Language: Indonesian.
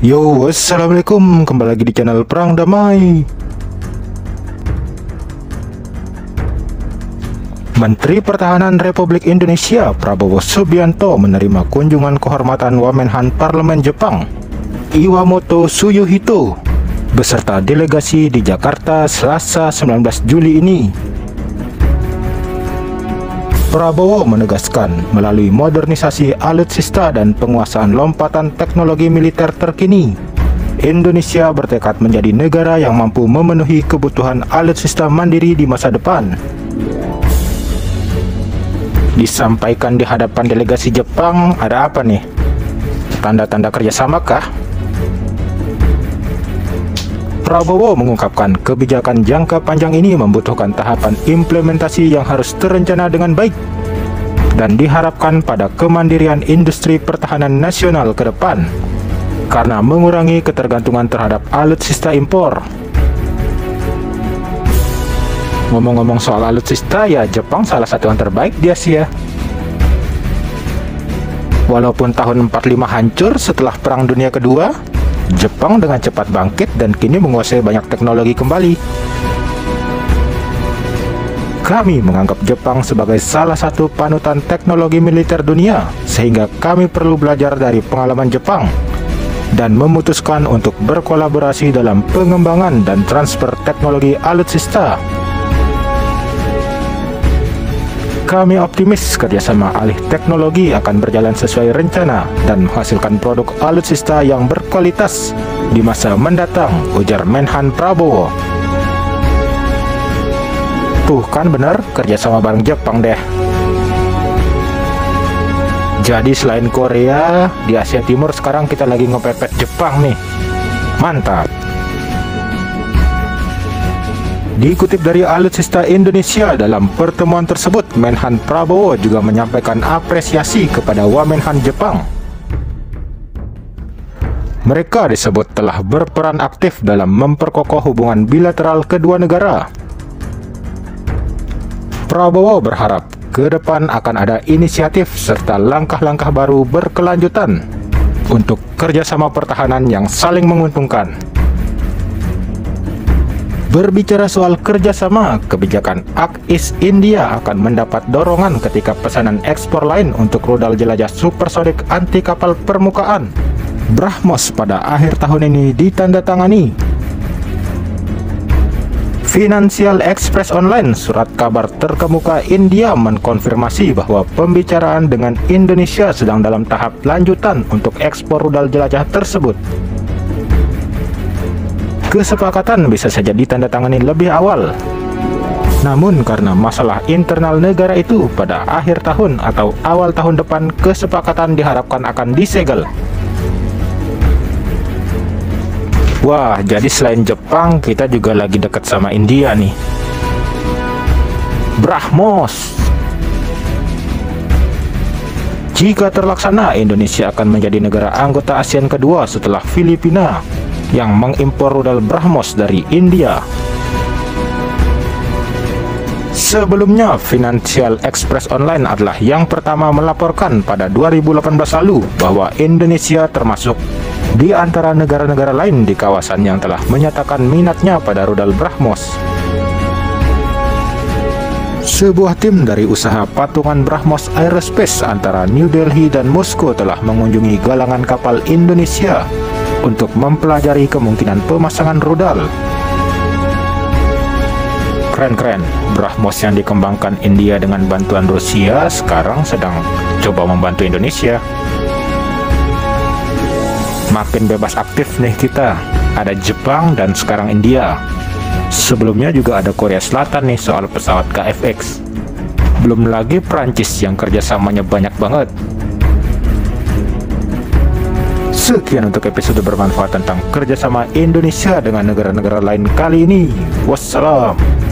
Yo, assalamualaikum, kembali lagi di channel Perang Damai. Menteri Pertahanan Republik Indonesia Prabowo Subianto menerima kunjungan kehormatan Wamenhan Parlemen Jepang Iwamoto Suyuhito beserta delegasi di Jakarta Selasa 19 Juli ini. Prabowo menegaskan melalui modernisasi alutsista dan penguasaan lompatan teknologi militer terkini, Indonesia bertekad menjadi negara yang mampu memenuhi kebutuhan alutsista mandiri di masa depan. Disampaikan di hadapan delegasi Jepang, ada apa nih? Tanda-tanda kerjasama kah? Prabowo mengungkapkan kebijakan jangka panjang ini membutuhkan tahapan implementasi yang harus terencana dengan baik dan diharapkan pada kemandirian industri pertahanan nasional ke depan karena mengurangi ketergantungan terhadap alutsista impor. Ngomong-ngomong soal alutsista, ya Jepang salah satu yang terbaik di Asia. Walaupun tahun 45 hancur setelah Perang Dunia Kedua, Jepang dengan cepat bangkit dan kini menguasai banyak teknologi kembali. Kami menganggap Jepang sebagai salah satu panutan teknologi militer dunia, sehingga kami perlu belajar dari pengalaman Jepang dan memutuskan untuk berkolaborasi dalam pengembangan dan transfer teknologi alutsista. Kami optimis kerjasama alih teknologi akan berjalan sesuai rencana dan menghasilkan produk alutsista yang berkualitas di masa mendatang, ujar Menhan Prabowo. Tuh kan bener, kerjasama bareng Jepang deh. Jadi selain Korea, di Asia Timur sekarang kita lagi ngepepet Jepang nih. Mantap. Dikutip dari Alutsista Indonesia, dalam pertemuan tersebut Menhan Prabowo juga menyampaikan apresiasi kepada Wamenhan Jepang. Mereka disebut telah berperan aktif dalam memperkokoh hubungan bilateral kedua negara. Prabowo berharap ke depan akan ada inisiatif serta langkah-langkah baru berkelanjutan untuk kerjasama pertahanan yang saling menguntungkan. Berbicara soal kerjasama, kebijakan ACIS India akan mendapat dorongan ketika pesanan ekspor lain untuk rudal jelajah supersonik anti kapal permukaan BrahMos pada akhir tahun ini ditandatangani. Financial Express Online, surat kabar terkemuka India, mengkonfirmasi bahwa pembicaraan dengan Indonesia sedang dalam tahap lanjutan untuk ekspor rudal jelajah tersebut. Kesepakatan bisa saja ditandatangani lebih awal. Namun karena masalah internal negara itu, pada akhir tahun atau awal tahun depan kesepakatan diharapkan akan disegel. Wah, jadi selain Jepang, kita juga lagi dekat sama India nih. BrahMos. Jika terlaksana, Indonesia akan menjadi negara anggota ASEAN kedua setelah Filipina yang mengimpor rudal BrahMos dari India. Sebelumnya, Financial Express Online adalah yang pertama melaporkan pada 2018 lalu bahwa Indonesia termasuk di antara negara-negara lain di kawasan yang telah menyatakan minatnya pada rudal BrahMos. Sebuah tim dari usaha patungan BrahMos Aerospace antara New Delhi dan Moskow telah mengunjungi galangan kapal Indonesia untuk mempelajari kemungkinan pemasangan rudal. Keren-keren, BrahMos yang dikembangkan India dengan bantuan Rusia sekarang sedang coba membantu Indonesia. Makin bebas aktif nih kita, ada Jepang dan sekarang India. Sebelumnya juga ada Korea Selatan nih soal pesawat KFX. Belum lagi Prancis yang kerjasamanya banyak banget. Sekian untuk episode bermanfaat tentang kerjasama Indonesia dengan negara-negara lain kali ini. Wassalam.